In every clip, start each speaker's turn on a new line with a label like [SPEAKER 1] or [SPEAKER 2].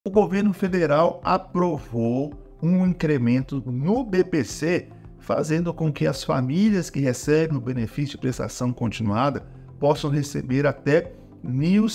[SPEAKER 1] O governo federal aprovou um incremento no BPC, fazendo com que as famílias que recebem o benefício de prestação continuada possam receber até R$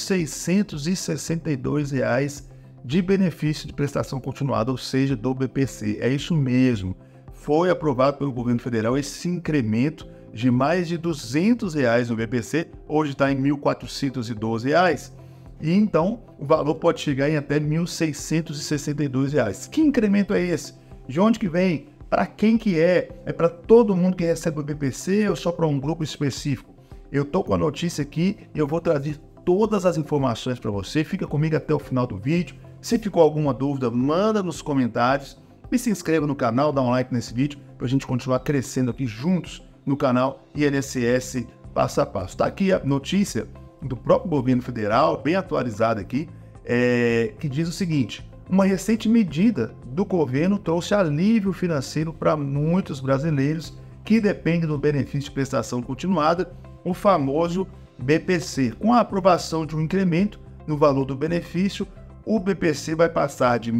[SPEAKER 1] 1.662 de benefício de prestação continuada, ou seja, do BPC. É isso mesmo. Foi aprovado pelo governo federal esse incremento de mais de R$ 200 no BPC, hoje está em R$ 1.412. E então o valor pode chegar em até R$ 1.662. Que incremento é esse? De onde que vem? Para quem que é? É para todo mundo que recebe o BPC ou só para um grupo específico? Eu estou com a notícia aqui e eu vou trazer todas as informações para você. Fica comigo até o final do vídeo. Se ficou alguma dúvida, manda nos comentários. E se inscreva no canal, dá um like nesse vídeo para a gente continuar crescendo aqui juntos no canal INSS Passo a Passo. Está aqui a notícia do próprio governo federal, bem atualizada aqui, que diz o seguinte: uma recente medida do governo trouxe alívio financeiro para muitos brasileiros que dependem do benefício de prestação continuada, o famoso BPC. Com a aprovação de um incremento no valor do benefício, o BPC vai passar de R$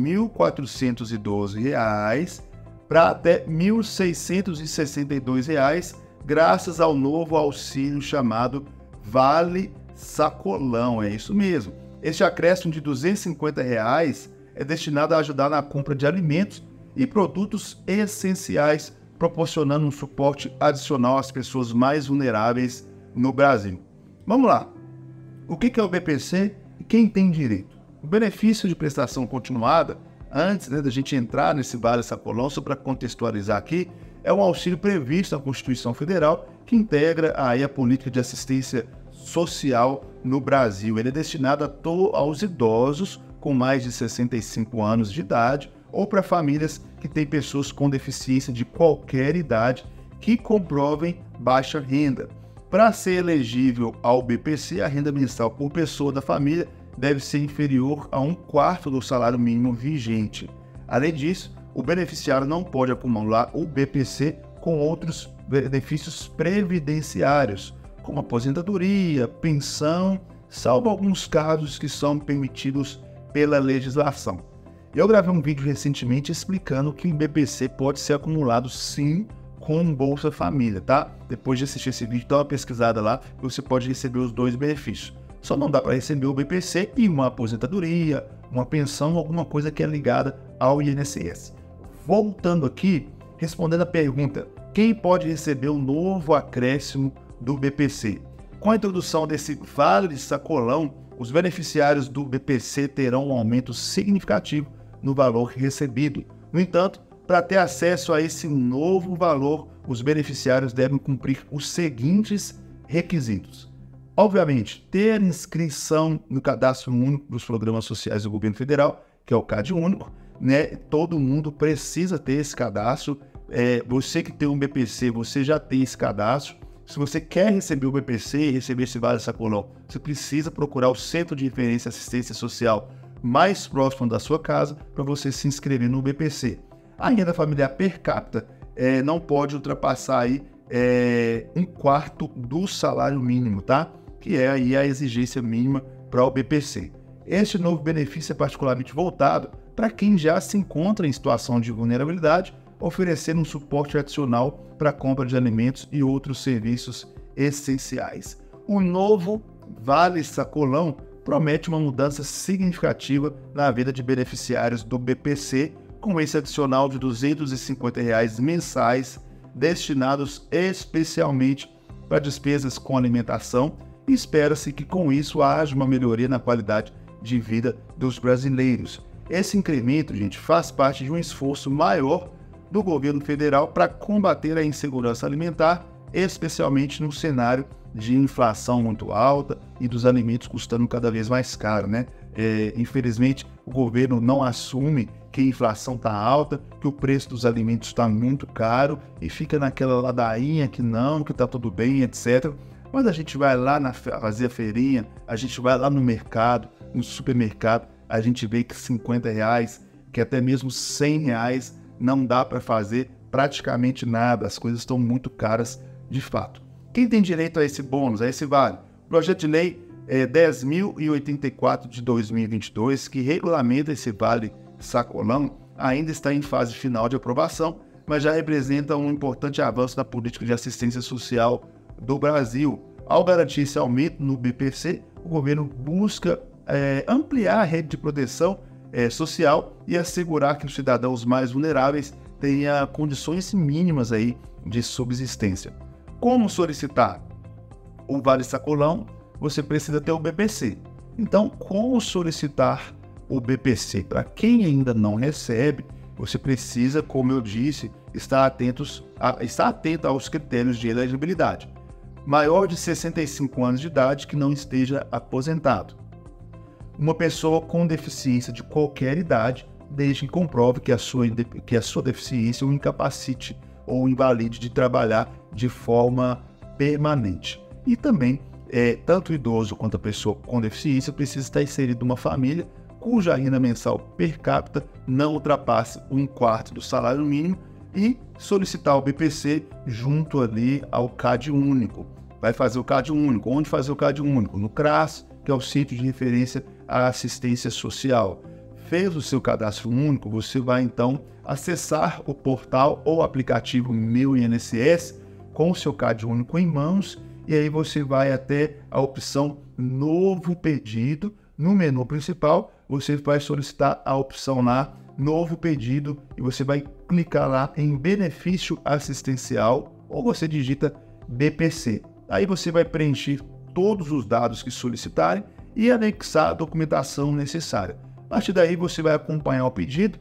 [SPEAKER 1] 1.412 para até R$ 1.662, graças ao novo auxílio chamado Vale Sacolão. É isso mesmo. Este acréscimo de R$ 250 é destinado a ajudar na compra de alimentos e produtos essenciais, proporcionando um suporte adicional às pessoas mais vulneráveis no Brasil. Vamos lá. O que é o BPC e quem tem direito? O benefício de prestação continuada, antes da gente entrar nesse Vale Sacolão, só para contextualizar aqui, é um auxílio previsto na Constituição Federal que integra aí a política de assistência social no Brasil. Ele é destinado aos idosos com mais de 65 anos de idade ou para famílias que têm pessoas com deficiência de qualquer idade que comprovem baixa renda. Para ser elegível ao BPC, a renda mensal por pessoa da família deve ser inferior a 1/4 do salário mínimo vigente. Além disso, o beneficiário não pode acumular o BPC com outros benefícios previdenciários, como aposentadoria, pensão, salvo alguns casos que são permitidos pela legislação. Eu gravei um vídeo recentemente explicando que o BPC pode ser acumulado sim com Bolsa Família, tá? Depois de assistir esse vídeo, dá uma pesquisada lá e você pode receber os dois benefícios. Só não dá para receber o BPC e uma aposentadoria, uma pensão, alguma coisa que é ligada ao INSS. Voltando aqui, respondendo a pergunta: quem pode receber o novo acréscimo do BPC? Com a introdução desse Vale Sacolão, os beneficiários do BPC terão um aumento significativo no valor recebido. No entanto, para ter acesso a esse novo valor, os beneficiários devem cumprir os seguintes requisitos. Obviamente, ter inscrição no Cadastro Único dos Programas Sociais do Governo Federal, que é o CAD Único, né? Todo mundo precisa ter esse cadastro. Você que tem um BPC, você já tem esse cadastro. Se você quer receber o BPC e receber esse Vale Sacolão, você precisa procurar o Centro de Referência e Assistência Social mais próximo da sua casa para você se inscrever no BPC. A renda familiar per capita não pode ultrapassar aí 1/4 do salário mínimo, tá? Que é aí a exigência mínima para o BPC. Este novo benefício é particularmente voltado para quem já se encontra em situação de vulnerabilidade, oferecendo um suporte adicional para a compra de alimentos e outros serviços essenciais. O novo Vale Sacolão promete uma mudança significativa na vida de beneficiários do BPC, com esse adicional de R$ 250 mensais, destinados especialmente para despesas com alimentação, e espera-se que com isso haja uma melhoria na qualidade de vida dos brasileiros. Esse incremento, gente, faz parte de um esforço maior do governo federal para combater a insegurança alimentar, especialmente no cenário de inflação muito alta e dos alimentos custando cada vez mais caro, né? Infelizmente, o governo não assume que a inflação está alta, que o preço dos alimentos está muito caro e fica naquela ladainha que não, que está tudo bem, etc. Mas a gente vai lá fazer a feirinha, a gente vai lá no mercado, no supermercado, a gente vê que R$50, que até mesmo R$100 não dá para fazer praticamente nada, as coisas estão muito caras de fato. Quem tem direito a esse bônus, a esse vale? O projeto de lei 10.084 de 2022, que regulamenta esse Vale Sacolão, ainda está em fase final de aprovação, mas já representa um importante avanço na política de assistência social do Brasil. Ao garantir esse aumento no BPC, o governo busca ampliar a rede de proteção social e assegurar que os cidadãos mais vulneráveis tenham condições mínimas aí de subsistência. Como solicitar o Vale Sacolão? Você precisa ter o BPC. Então, como solicitar o BPC? Para quem ainda não recebe, você precisa, como eu disse, estar atento aos critérios de elegibilidade. Maior de 65 anos de idade que não esteja aposentado. Uma pessoa com deficiência de qualquer idade, desde que comprove que a sua deficiência o incapacite ou invalide de trabalhar de forma permanente. E também, tanto o idoso quanto a pessoa com deficiência precisa estar inserido numa família cuja renda mensal per capita não ultrapasse 1/4 do salário mínimo e solicitar o BPC junto ali ao CAD único. Vai fazer o CAD único. Onde fazer o CAD único? No CRAS, que é o Centro de Referência à Assistência Social. Fez o seu cadastro único, você vai então acessar o portal ou aplicativo Meu INSS com o seu CAD único em mãos e aí você vai até a opção Novo Pedido. No menu principal, você vai solicitar a opção lá Novo Pedido e você vai clicar lá em Benefício Assistencial ou você digita BPC. Aí você vai preencher todos os dados que solicitarem e anexar a documentação necessária. A partir daí você vai acompanhar o pedido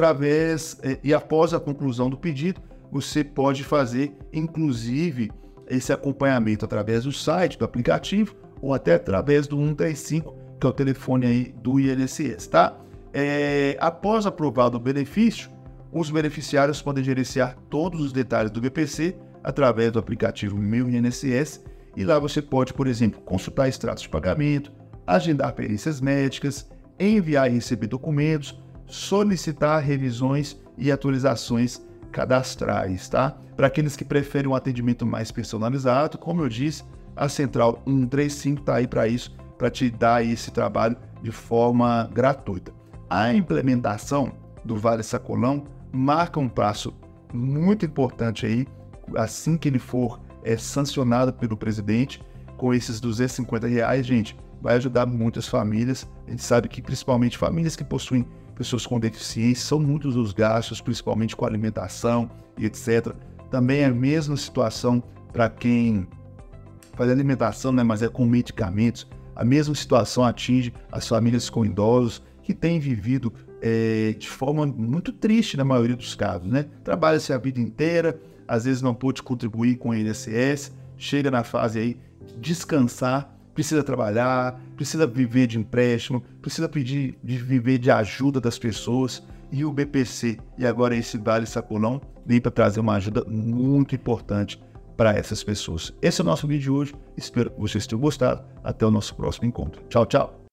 [SPEAKER 1] e após a conclusão do pedido, você pode fazer inclusive esse acompanhamento através do site, do aplicativo ou até através do 135, que é o telefone aí do INSS, tá? Após aprovado o benefício, os beneficiários podem gerenciar todos os detalhes do BPC através do aplicativo Meu INSS e lá você pode, por exemplo, consultar extratos de pagamento, agendar perícias médicas, enviar e receber documentos, solicitar revisões e atualizações cadastrais, tá? Para aqueles que preferem um atendimento mais personalizado, como eu disse, a Central 135 está aí para isso, para te dar esse trabalho de forma gratuita. A implementação do Vale Sacolão marca um passo muito importante aí, assim que ele for sancionado pelo presidente, com esses R$250, gente, vai ajudar muitas famílias. A gente sabe que principalmente famílias que possuem pessoas com deficiência, são muitos os gastos, principalmente com alimentação e etc. Também é a mesma situação para quem faz alimentação, né, mas é com medicamentos. A mesma situação atinge as famílias com idosos que têm vivido de forma muito triste na maioria dos casos, né? Trabalha-se a vida inteira, às vezes não pôde contribuir com o INSS, chega na fase aí de descansar, precisa trabalhar, precisa viver de empréstimo, precisa pedir de viver de ajuda das pessoas, e o BPC e agora esse Vale Sacolão vem para trazer uma ajuda muito importante para essas pessoas. Esse é o nosso vídeo de hoje, espero que vocês tenham gostado, até o nosso próximo encontro. Tchau, tchau!